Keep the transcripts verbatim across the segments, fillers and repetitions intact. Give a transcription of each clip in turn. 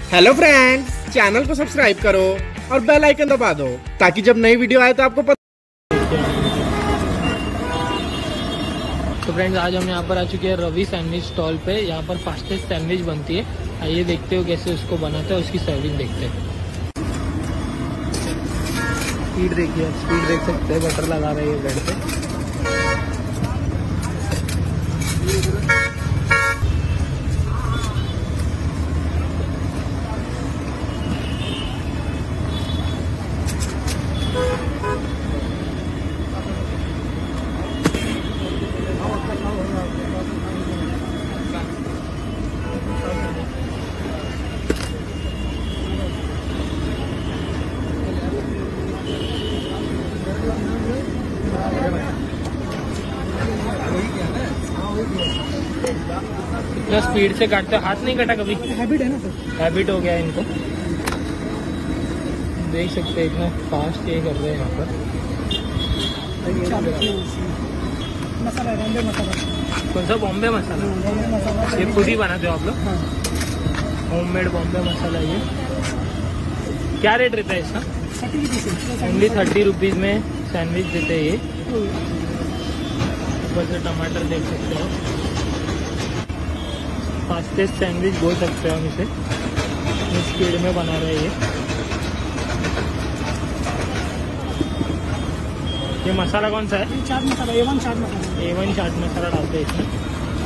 Hello friends, channel को subscribe करो और बेल आइकन दबा दो ताकि जब नई वीडियो आए तो आपको पता। तो फ्रेंड्स, आज हम यहाँ पर आ चुके हैं रवि सैंडविच स्टॉल पे। यहाँ पर फास्टेस्ट सैंडविच बनती है। आइए देखते हो कैसे उसको बनाते हैं, उसकी सर्विंग देखते हैं। स्पीड देखिए, आप स्पीड देख सकते हैं। बटर लगा रही है ब्रेड पे। इतना स्पीड से काटते हो, हाथ नहीं कटा कभी? हैबिट है ना सर, हैबिट हो गया है इनको। देख सकते हैं इतना फास्ट ये कर रहे हैं यहाँ पर। मसाला बॉम्बे मसाला। कौन सा बॉम्बे मसाला? ये खुद ही बनाते हो आप लोग? होममेड बॉम्बे मसाला। ये क्या रेट रहता है इसका? ओनली थर्टी रुपीज में सैंडविच देते हैं ये। ऊपर से टमाटर देख सकते हो। फास्टेस्ट सैंडविच बोल सकते हो हम इसे। इस स्पीड में बना रहे हैं ये। ये मसाला कौन सा है? चाट मसाला, ए वन चाट मसाला। ए वन चाट मसाला डालते हैं इसमें।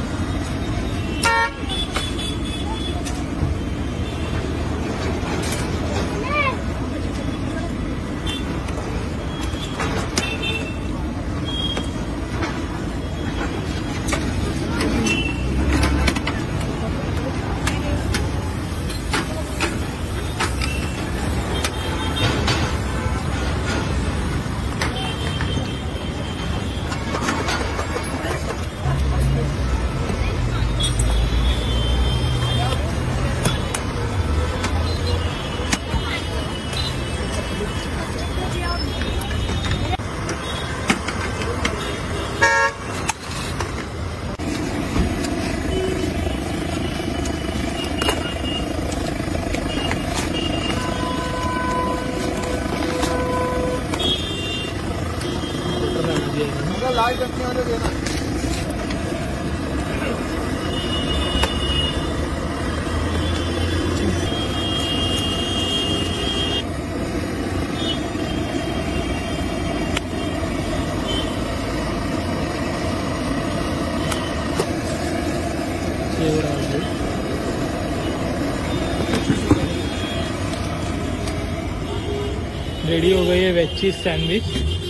लाल चटनी वाले देना। रेडी हो गई है वेज चीज सैंडविच।